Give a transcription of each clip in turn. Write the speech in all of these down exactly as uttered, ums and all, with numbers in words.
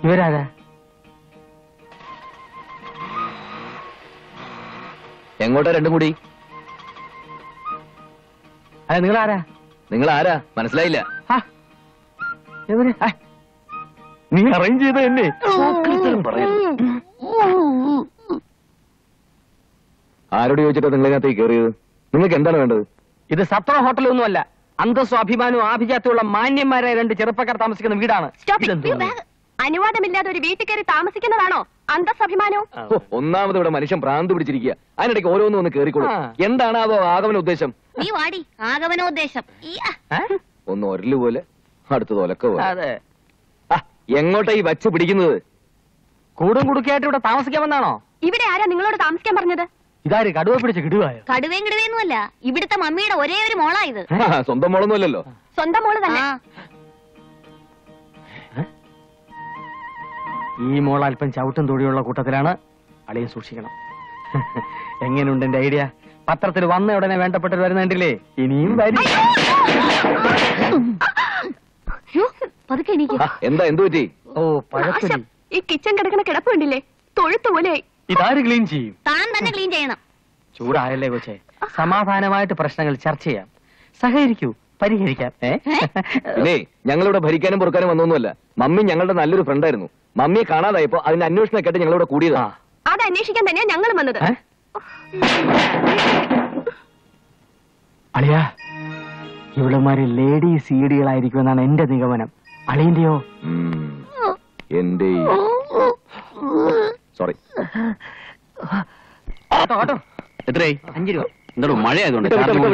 ഇവരാരാ? എങ്ങോട്ടാ രണ്ടും കൂടി? അതെ, നിങ്ങളാരാ? നിങ്ങൾ ആരാ മനസ്സിലായില്ല? നീ അറേഞ്ച് ചെയ്ത എന്നെ ആരോട് ചോദിച്ചിട്ടാ നിങ്ങളിനകത്തേക്ക് കയറിയത്? നിങ്ങൾക്ക് എന്താണ് വേണ്ടത്? ഇത് സത്ര ഹോട്ടലൊന്നുമല്ല. അന്തസ്സും അഭിമാനവും ആഭിജാത്യമുള്ള മാന്യന്മാരായ രണ്ട് ചെറുപ്പക്കാർ താമസിക്കുന്ന വീടാണ്. അനുവാദമില്ലാതെ ഒരു വീട്ടിൽ കയറി താമസിക്കുന്നതാണോ അന്തസ്സഭിമാനവും? ഒന്നാമത് ഇവിടെ മനുഷ്യൻ ഭ്രാന്ത് പിടിച്ചിരിക്കുക. അതിനിടയ്ക്ക് ഓരോന്നും ഒന്ന് കേറിക്കോളൂ. എന്താണ് അതോ ആഗമന ഉദ്ദേശം? നീ വാടി ആഗമനോദ്ദേശം. ഒന്ന് ഒരല് പോലെ അടുത്തത് ഒലക്ക പോലെ. അതെ. എങ്ങോട്ടാ ഈ വച്ച് പിടിക്കുന്നത്? കൂടും കുടുക്കായിട്ട് ഇവിടെ താമസിക്കാമെന്നാണോ? ഇവിടെ ആരാ നിങ്ങളോട് താമസിക്കാൻ പറഞ്ഞത്? ഇതാര് കടുവ പിടിച്ച് കിടുവായോ? കടുവേം കിടുവേന്നുമല്ല, ഇവിടുത്തെ മമ്മിയുടെ ഒരേ ഒരു മോളാ ഇത്. സ്വന്തം മോളൊന്നുമല്ലല്ലോ. സ്വന്തം മോള് തന്നെ. ഈ മോൾ അല്പം ചവിട്ടും തൊടിയുള്ള കൂട്ടത്തിലാണ്. അളിയെ സൂക്ഷിക്കണം. എങ്ങനെയുണ്ട് എന്റെ ഐഡിയ? പത്രത്തിൽ വന്ന ഉടനെ വേണ്ടപ്പെട്ടവർ വരുന്നുണ്ടില്ലേ? ഇനിയും വരും. എന്താ എന്ത് പറ്റി? ഓ പഴത്തൊലി. ഈ കിച്ചൺ കിടക്കുന്ന കിടപ്പുണ്ടില്ലേ, തൊഴുത്ത് പോലെ. ഇതാര് ക്ലീൻ ചെയ്യും? താൻ തന്നെ ക്ലീൻ ചെയ്യണം. ചൂടായല്ലേ കൊച്ചേ, സമാധാനമായിട്ട് പ്രശ്നങ്ങൾ ചർച്ച ചെയ്യാം. സഹകരിക്കൂ, പരിഹരിക്കാം. പിന്നെ ഞങ്ങളിവിടെ ഭരിക്കാനും പൊറുക്കാനും വന്നൊന്നുമല്ല. മമ്മി ഞങ്ങളുടെ നല്ലൊരു ഫ്രണ്ടായിരുന്നു. മമ്മിയെ കാണാതായപ്പോ അതിന്റെ അന്വേഷണം കേട്ട് ഞങ്ങളിവിടെ കൂടിയതാ. അത് അന്വേഷിക്കാൻ തന്നെയാ ഞങ്ങളും വന്നത്. അളിയാ, ഇവളുമാര് ലേഡി സീഡികളായിരിക്കുമെന്നാണ് എന്റെ നിഗമനം. അളിയന്റെയോ? എന്റെ സോറി. എത്രയായി? അഞ്ചു രൂപ. എന്താ മഴയായതുകൊണ്ട്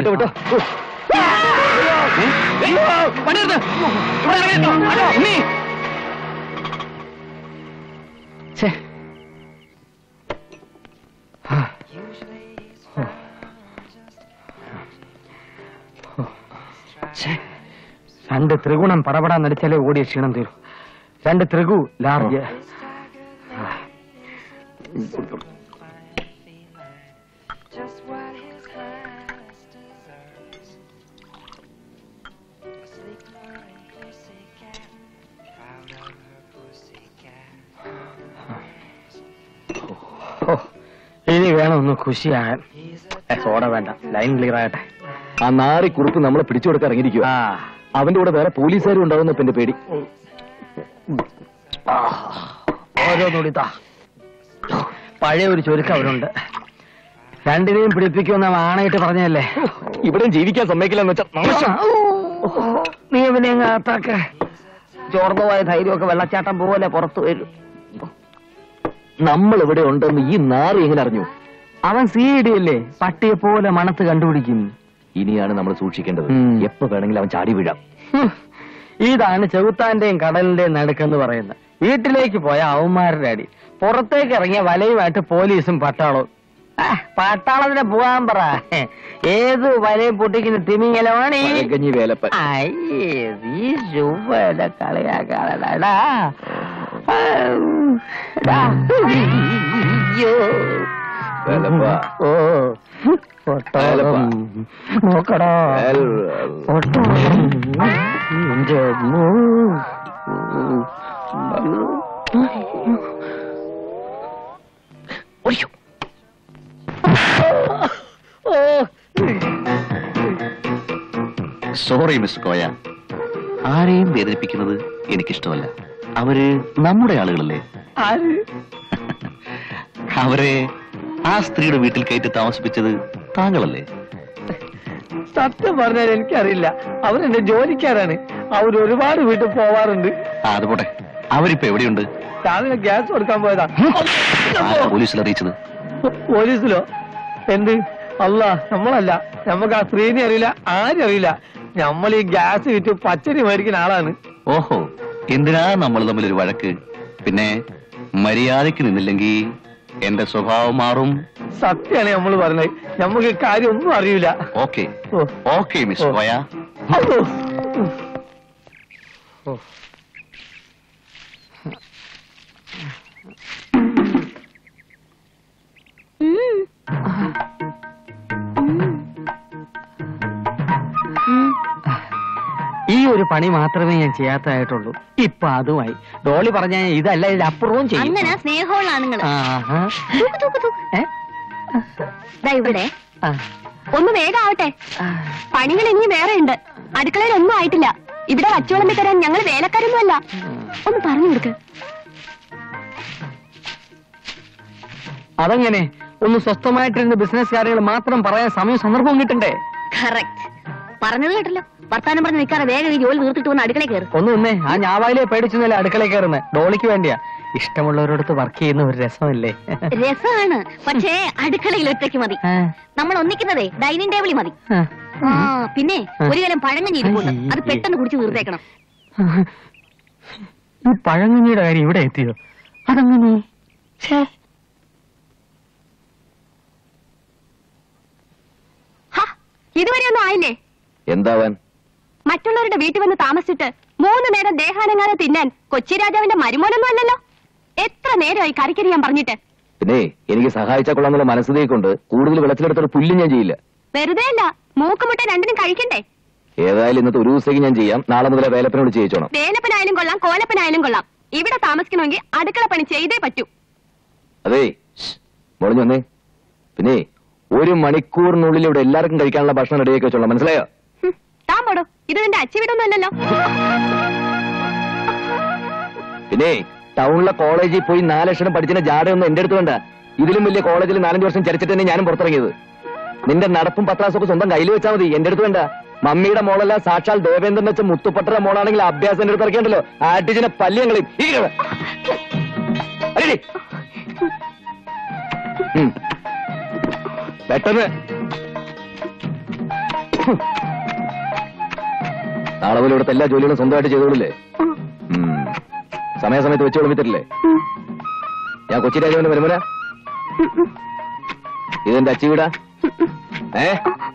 രണ്ട് ത്രിഗുണം പടപടാൻ നടിച്ചാലേ ഓടിയ ക്ഷീണം തീരും. രണ്ട് ത്രിഗു ലാർജ്. ഇനി വേണം ഒന്ന് ഖുഷിയാകാൻ. സോഡ വേണ്ട, ലൈൻ ക്ലിയർ ആകട്ടെ. ആ നാറി കുറുപ്പ് നമ്മളെ പിടിച്ചു കൊടുക്കാൻ ഇറങ്ങിയിരിക്കുക. അവന്റെ കൂടെ വേറെ പോലീസുകാരും ഉണ്ടാവുന്ന എന്റെ പേടി. ഓരോന്നുടിത്താ പഴയ ഒരു ചുരുക്കം അവരുണ്ട്. രണ്ടിനെയും പിടിപ്പിക്കുമെന്ന ആണായിട്ട് പറഞ്ഞല്ലേ. ഇവിടെയും ജീവിക്കാൻ സമ്മതിക്കില്ലെന്ന് വെച്ചാൽ നീ പിന്നെ അകത്താക്ക. ചോർന്നുപോയ ധൈര്യമൊക്കെ വെള്ളച്ചാട്ടം പോലെ പുറത്തു വരും. നമ്മൾ ഇവിടെ ഉണ്ടെന്ന് ഈ നാറി എങ്ങനെ അറിഞ്ഞു? അവൻ സി ഡി അല്ലേ, പട്ടിയെ പോലെ മണത്ത് കണ്ടുപിടിക്കും. ഇനിയാണ് നമ്മൾ സൂക്ഷിക്കേണ്ടത്. എപ്പോ വേണമെങ്കിലും അവൻ ചാടി വീഴാം. ഇതാണ് ചെകുത്താന്റെയും കടലിന്റെയും നടുക്കെന്ന് പറയുന്നത്. വീട്ടിലേക്ക് പോയ അവന്മാരുടെ അടി, പുറത്തേക്ക് ഇറങ്ങിയ വലയുമായിട്ട് പോലീസും പട്ടാളവും. പട്ടാളത്തിന് പോകാൻ പറ. ഏത് വലയും പൊട്ടിക്കുന്ന തിമിങ്ങലമാണ് ഈ വേലപ്പൻ. ഈ ചുവടെ കളിയാക്കാളടാ. ഓ നോക്കടാ, സോറി മിസ്റ്റർ കോയ, ആരെയും വേദനിപ്പിക്കുന്നത് എനിക്കിഷ്ടമല്ല. അവര് നമ്മുടെ ആളുകളല്ലേ. അവരെ ആ സ്ത്രീയുടെ വീട്ടിൽ കയറ്റി താമസിപ്പിച്ചത് താങ്കളല്ലേ? സത്യം പറഞ്ഞാൽ എനിക്കറിയില്ല. അവരെന്റെ ജോലിക്കാരാണ്. അവർ ഒരുപാട് വീട്ടിൽ പോവാറുണ്ട്. അത് പോട്ടെ, അവരിപ്പോ എവിടെയുണ്ട്? രാവിലെ ഗ്യാസ് കൊടുക്കാൻ പോയതാ. പോലീസിൽ അറിയിച്ചത്? പോലീസിലോ? എന്ത്? അല്ല, നമ്മളല്ല. നമുക്ക് ആ സ്ത്രീനെ അറിയില്ല, ആരും അറിയില്ല. നമ്മൾ ഈ ഗ്യാസ് വിറ്റ് പച്ചരി മേടിക്കുന്ന ആളാണ്. ഓഹോ, എന്തിനാ നമ്മൾ തമ്മിലൊരു വഴക്ക്? പിന്നെ മര്യാദക്ക് നിന്നില്ലെങ്കിൽ എന്റെ സ്വഭാവം മാറും. സത്യാണ് നമ്മൾ പറഞ്ഞത്. നമുക്ക് കാര്യം ഒന്നും അറിയില്ല. Okay okay miss Koya. ഈ ഒരു പണി മാത്രമേ ഞാൻ ചെയ്യാത്തതായിട്ടുള്ളൂ. ഇപ്പൊ അതുമായി ഡോളി പറഞ്ഞ ഇതല്ല ഇത് അപ്പുറവും ചെയ്യും. അങ്ങനെ സ്നേഹമുള്ള ആണുങ്ങള്. ആഹാ. തൂക്ക്, തൂക്ക്, തൂക്ക്. ഏ? ദാ ഇവിടെ ആ. ഒന്ന് വേഗാവട്ടെ. പണികൾ ഇനി വേറെ ഉണ്ട്. അടുക്കളയിൽ ഒന്നും ആയിട്ടില്ല. ഇവിടെ വച്ചുവിളമ്പി തരാൻ ഞങ്ങൾ വേലക്കാരൊന്നുമല്ല. ഒന്ന് പറഞ്ഞു കൊടുക്ക്. അതെങ്ങനെ? ഒന്ന് സ്വസ്ഥമായിട്ടിരുന്ന് ബിസിനസ് കാര്യങ്ങൾ മാത്രം പറയാൻ സമയം സന്ദർഭവും കിട്ടണ്ടേ? കറക്റ്റ്. പറഞ്ഞത് കേട്ടല്ലോ. വർത്താനം പറഞ്ഞ് നിൽക്കാതെ വേഗം ഈ ജോലി തീർത്തിട്ട് വന്ന് അടുക്കളയിൽ കയറും. ഒന്ന് നിന്നേ. ആ ഞാവായിലെ പേടിച്ചെന്നല്ലേ അടുക്കളയിൽ കയറുന്നത്? ഡോളിക്ക് വേണ്ടിയാ. ഇഷ്ടമുള്ളവരോടത്ത് വർക്ക് ചെയ്യുന്ന ഒരു രസമല്ലേ? രസമാണ്. പക്ഷേ അടുക്കളയിൽ ഒറ്റയ്ക്ക് മതി. നമ്മൾ ഒന്നിക്കുന്നതേ ഡൈനിങ് ടേബിളിൽ മതി. ആ പിന്നെ ഒരു കാലം പഴങ്ങഞ്ഞി ഇരിപ്പുണ്ട്. അത് പെട്ടെന്ന് കുടിച്ച് തീർത്തേക്കണം. ഈ പഴങ്ങഞ്ഞിയുടെ കാര്യം ഇവിടെ എത്തിയോ? അതങ്ങനെ ഇതുവരെ ഒന്നും ആയില്ലേ? എന്താവാൻ? മറ്റുള്ളവരുടെ വീട്ടിൽ വന്ന് താമസിച്ചിട്ട് മൂന്ന് നേരം ദേഹാനങ്ങാതെ തിന്നാൻ കൊച്ചി രാജാവിന്റെ മരുമോനൊന്നും അല്ലല്ലോ. എത്ര നേരമായി കറിക്കരിയാൻ പറഞ്ഞിട്ട്? പിന്നെ എനിക്ക് സഹായിച്ചാൽ കൊള്ളാന്നുള്ള മനസ്സിലേക്കൊണ്ട് കൂടുതൽ വെള്ളത്തിലെടുത്തൊരു പുല്ലും ഞാൻ ചെയ്യില്ല. വെറുതെ അല്ല, മൂക്കുമുട്ട രണ്ടിനും കഴിക്കണ്ടേ? ഏതായാലും ഇന്നത്തെ ഒരു ദിവസത്തേക്ക് ഞാൻ ചെയ്യാം. നാളെ മുതലേ വേലപ്പനോട് ചെയ്യിച്ചോണം. വേലപ്പനായാലും കൊള്ളാം, കോലപ്പനായാലും കൊള്ളാം. ഇവിടെ താമസിക്കണമെങ്കിൽ അടുക്കള പണി ചെയ്തേ പറ്റൂ. അതേ മുളഞ്ഞു വന്നേ. പിന്നെ ഒരു മണിക്കൂറിനുള്ളിൽ ഇവിടെ എല്ലാവർക്കും കഴിക്കാനുള്ള ഭക്ഷണം റെഡിയാക്കി വെച്ചോളാം. മനസ്സിലായോ? താൻ പോടോ. ഇത് നിന്റെ അച്ഛ വീടൊന്നും അല്ലല്ലോ. പിന്നെ ടൗണിലെ കോളേജിൽ പോയി നാല് ലക്ഷം പഠിച്ചതിന്റെ ജാടയൊന്നും എന്റെ അടുത്ത് വേണ്ട. ഇതിലും വലിയ കോളേജിൽ നാലഞ്ച് വർഷം ചരിച്ചിട്ട് തന്നെ ഞാനും പുറത്തിറങ്ങിയത്. നിന്റെ നടപ്പും പത്രാസൊക്കെ സ്വന്തം കയ്യിൽ വെച്ചാൽ മതി. എന്റെ അടുത്ത് വേണ്ട. മമ്മിയുടെ മോളല്ല, സാക്ഷാൽ ദേവേന്ദ്രൻ വെച്ച മുത്തുപട്ടറ മോളാണെങ്കിൽ അഭ്യാസം എന്റെ അടുത്ത് ഇറക്കിയുണ്ടല്ലോ. ആട്ടിച്ചിനെ പല്ലിയങ്ങളിൽ പെട്ടെന്ന് നാളെ പോലെ ഇവിടുത്തെ എല്ലാ ജോലികളും സ്വന്തമായിട്ട് ചെയ്തോളില്ലേ? സമയാസമയത്ത് വെച്ച് വിളമ്പിത്തരില്ലേ? ഞാൻ കൊച്ചി രാജാവിന്റെ വരുമല. ഇതെന്റെ അച്ചി വീടാ. ഏ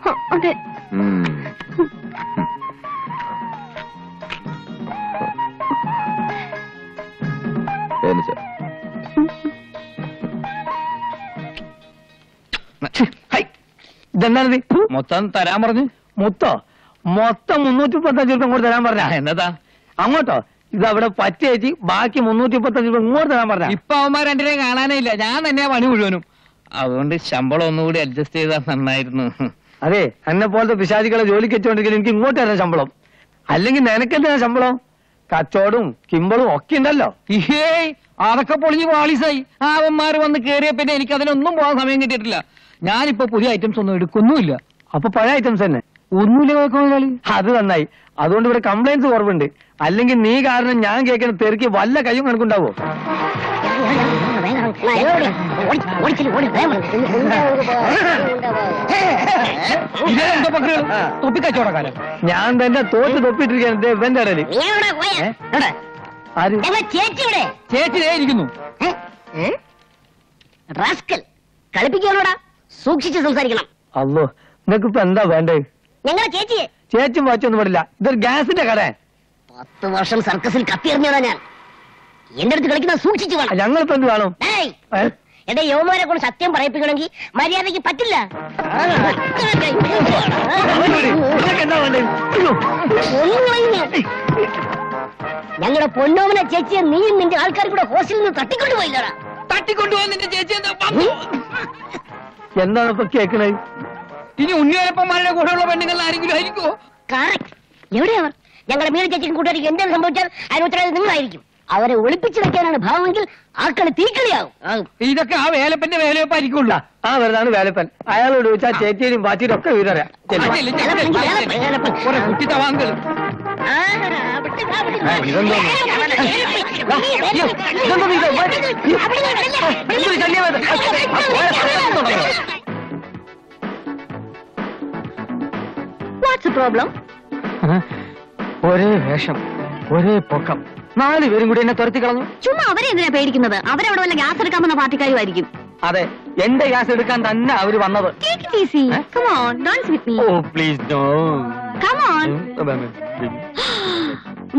ഇതെന്താണ്? മൊത്തം തരാൻ പറഞ്ഞു. മൊത്തോ? മൊത്തം മുന്നൂറ്റി മുപ്പത്തഞ്ച് രൂപ ഇങ്ങോട്ട് തരാൻ പറഞ്ഞ. എന്നതാ അങ്ങോട്ടോ? ഇതവിടെ പറ്റേച്ചി ബാക്കി മുന്നൂറ്റി മുപ്പത്തഞ്ച് രൂപ ഇങ്ങോട്ട് തരാൻ പറഞ്ഞ. ഇപ്പൊ അവന്മാർ രണ്ടിനെ കാണാനേ ഇല്ല. ഞാൻ തന്നെയാ പണി മുഴുവനും. അതുകൊണ്ട് ശമ്പളം ഒന്നുകൂടി അഡ്ജസ്റ്റ് ചെയ്താൽ നന്നായിരുന്നു. അതെ, എന്നെ പോലത്തെ പിശാചികളെ ജോലിക്ക് വെച്ചോണ്ടെങ്കിൽ എനിക്ക് ഇങ്ങോട്ട് തരാൻ ശമ്പളം. അല്ലെങ്കിൽ നിനക്കെന്താ ശമ്പളം? കച്ചവടവും കിമ്പളും ഒക്കെ ഉണ്ടല്ലോ. ഇഹേ അതൊക്കെ പൊളിഞ്ഞ് പാളീസായി. ആ അവന്മാര് വന്ന് കേറിയ പിന്നെ എനിക്ക് അതിനൊന്നും പോകാൻ സമയം കിട്ടിയിട്ടില്ല. ഞാനിപ്പോ പുതിയ ഐറ്റംസ് ഒന്നും എടുക്കൊന്നുമില്ല. അപ്പൊ പഴയ ഐറ്റംസ് തന്നെ ഒന്നുമില്ല കേൾക്കാൻ. അത് നന്നായി. അതുകൊണ്ട് ഇവിടെ കംപ്ലൈൻസ് കുറവുണ്ട്. അല്ലെങ്കിൽ നീ കാരണം ഞാൻ കേൾക്കുന്ന തെറുക്കി വല്ല കയ്യും കണക്കുണ്ടാവോ? തൊപ്പിക്കച്ചവടക്കാരൻ. ഞാൻ തന്നെ തോറ്റ് തൊപ്പിട്ടിരിക്കാൻ ഇവന്റെ ഇടയില്. ചേച്ചി ഇരിക്കുന്നു. കളിപ്പിക്കാനോടാ, സൂക്ഷിച്ച് സംസാരിക്കണം. അല്ലോ, നിനക്ക് ഇപ്പൊ എന്താ വേണ്ടേ? ഞങ്ങളെ ചേച്ചിയെ. ചേച്ചും വാച്ചൊന്നും പാടില്ല. ഇതൊരു ഗ്യാസിന്റെ കട. പത്ത് വർഷം സർക്കസിൽ കത്തിയെറിഞ്ഞതാ ഞാൻ. എന്റെ അടുത്ത് കളിക്കുന്ന സൂക്ഷിച്ചു വേണം. ഞങ്ങളിപ്പോ എന്ത് കാണും? എന്റെ യോമാരെ കൊണ്ട് സത്യം പറയിപ്പിക്കണമെങ്കിൽ മര്യാദയ്ക്ക് പറ്റില്ല. ഞങ്ങളുടെ പൊന്നോമന ചേച്ചിയെ നീയും നിന്റെ ആൾക്കാർ കൂടെ ഹോസ്റ്റലിൽ നിന്ന് തട്ടിക്കൊണ്ടുപോയില്ലടാ. തട്ടിക്കൊണ്ടുപോകാൻ നിന്റെ ചേച്ചി എന്താണ് ഇപ്പൊ കേൾക്കണേ? ഇനി ഉണ്ണിയപ്പന്മാരുടെ കൂടെയുള്ള പെണ്ണുങ്ങൾ ആരെങ്കിലും ആയിരിക്കുമോ? കറക്റ്റ്. എവിടെയവർ? ഞങ്ങളുടെ മീന ചേച്ചിക്കും കൂട്ടുകാരിക്കും എന്തെങ്കിലും സംഭവിച്ചാൽ അതിന് ഉത്തരവാദിത്വം നിങ്ങളായിരിക്കും. അവരെ ഒളിപ്പിച്ചു വെക്കാനാണ് ഭാവമെങ്കിൽ ആ കളി തീക്കളിയാവും. ഇതൊക്കെ ആ വേലപ്പന്റെ വേലയപ്പായിരിക്കുള്ള. ആ വെറുതാണ് വേലപ്പൻ. അയാളോട് ചോദിച്ചാൽ ചേച്ചിയും പാച്ചിയും ഒക്കെ വീതറിയാം. കുറെ കുട്ടിത്തവാങ്കൾ. പ്രോബ്ലം? ഒരേ വേഷം, ഒരേ പൊക്കം, നാല് പേരും കൂടി എന്നെ തുരത്തി കളഞ്ഞു. ചുമ്മാ അവരെ എന്തിനാ പേടിക്കുന്നത്? അവരവിടെ വല്ല ഗ്യാസ് എടുക്കാൻ വന്ന പാർട്ടിക്കാരുമായിരിക്കും. അതെ, എന്റെ ഗ്യാസ് എടുക്കാൻ തന്നെ അവര് വന്നത്. Oh please no.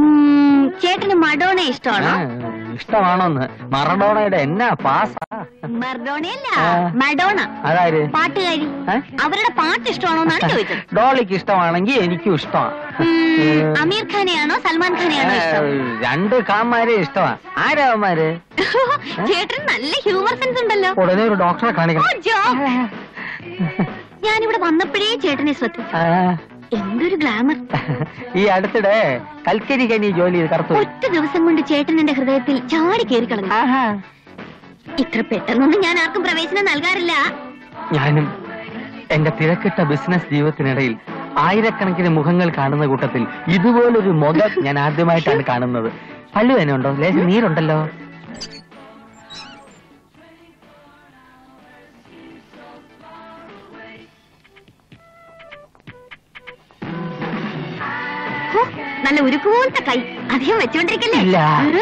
ചേട്ടന് മഡോണ ഇഷ്ടമാണോ? ഇഷ്ടമാണോന്ന്? മറഡോണയുടെ എന്നാ പാസാ. മർഡോണയല്ല ആ. മഡോണ അതാര് പാട്ടുകാരി ഏ? അവരുടെ പാട്ട് ഇഷ്ടമാണോ എന്നാണ് ചോദിച്ചത്. ഡോളിക്ക് ഇഷ്ടമാണെങ്കിൽ എനിക്കും ഇഷ്ടമാണ് ഉം, അമീർ ഖാനെയാണോ സൽമാൻ ഖാനെയാണോ ഇഷ്ടം? രണ്ട് കാന്മാരെ ഇഷ്ടമാ. ആരാവന്മാര്? ചേട്ടൻ നല്ല ഹ്യൂമർ സെൻസ് ഉണ്ടല്ലോ. ഉടനെ ഒരു ഡോക്ടറെ ഓ, കാണിക്കണം. ജോ. ഞാനിവിടെ വന്നപ്പോഴേ ചേട്ടനെ ശ്രദ്ധിച്ചു. ആ, എന്തൊരു ഗ്ലാമർ. ഈ അടുത്തിടെ കൽക്കരി കനി ജോലി ചെയ്ത് കറുത്തു. ഒറ്റ ദിവസം കൊണ്ട് ചേട്ടൻ എന്റെ ഹൃദയത്തിൽ ചാടി കയറി കളഞ്ഞു. ആഹാ. ഇത്ര പെട്ടെന്നൊന്നും ഞാൻ ആർക്കും പ്രവേശനം നൽകാറില്ല. ഞാനും എന്റെ തിരക്കിട്ട ബിസിനസ് ജീവിതത്തിനിടയിൽ ആയിരക്കണക്കിന് മുഖങ്ങൾ കാണുന്ന കൂട്ടത്തിൽ ഇതുപോലൊരു മുഖം ഞാൻ ആദ്യമായിട്ടാണ് കാണുന്നത്. പല്ലു തന്നെ ഉണ്ടോ? ലേശം നീരുണ്ടല്ലോ. ഹോ, നല്ല ഉരുക്കൂത്ത കൈ. അധികം വെച്ചോണ്ടിരിക്കല്ലേ? ഇല്ല.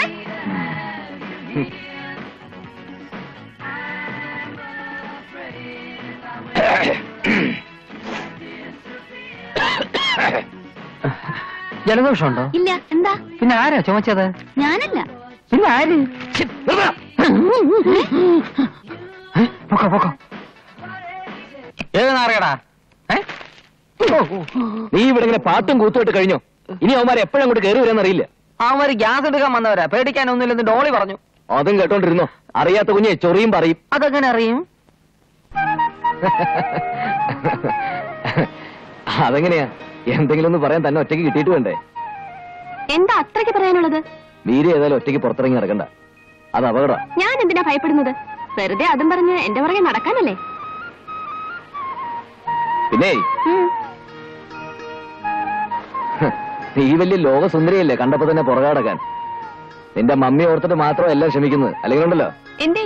ഉം. ജലദോഷമുണ്ടോ? ഇല്ല. എന്താ? പിന്നെ ആരാ ചുമച്ചത്? ഞാനല്ല. പിന്നെ ആര്? ഏ? പൊക്കോ പൊക്കോ. ഏത് നാറിയടാ? ഏ? ഓ, ഓ. നീ ഇവിടെ ഇങ്ങനെ പാട്ടും കൂത്തുമായിട്ട് കഴിഞ്ഞോ? ഇനി അവന്മാരെ എപ്പോഴും അങ്ങോട്ട് കയറി വരാന്നറിയില്ല. അവര് ഗ്യാസ് എടുക്കാൻ വന്നവരാ. പേടിക്കാനൊന്നുമില്ലെന്ന് ഡോളി പറഞ്ഞു. അതും കേട്ടോണ്ടിരുന്നോ? അറിയാത്ത കുഞ്ഞെ ചൊറിയും പറയും. അതെങ്ങനെ അറിയും? അതെങ്ങനെയാ? എന്തെങ്കിലും ഒന്ന് പറയാൻ തന്നെ ഒറ്റയ്ക്ക് കിട്ടിയിട്ട് വേണ്ടേ? എന്താ അത്രയ്ക്ക് പറയാനുള്ളത്? വീര് ഏതായാലും ഒറ്റയ്ക്ക് പുറത്തിറങ്ങി നടക്കണ്ട. അത് അപകട. ഞാൻ എന്തിനാ ഭയപ്പെടുന്നത്? വെറുതെ അതും പറഞ്ഞ് എന്റെ പുറകെ നടക്കാനല്ലേ. പിന്നെ ഉം. നീ വലിയ ലോകസുന്ദരിയല്ലേ കണ്ടപ്പോ തന്നെ പുറകെ നടക്കാൻ. നിന്റെ മമ്മി ഓർത്തിട്ട് മാത്രം എല്ലാം ക്ഷമിക്കുന്നത്. അല്ലെങ്കിൽ ഉണ്ടല്ലോ എന്തേ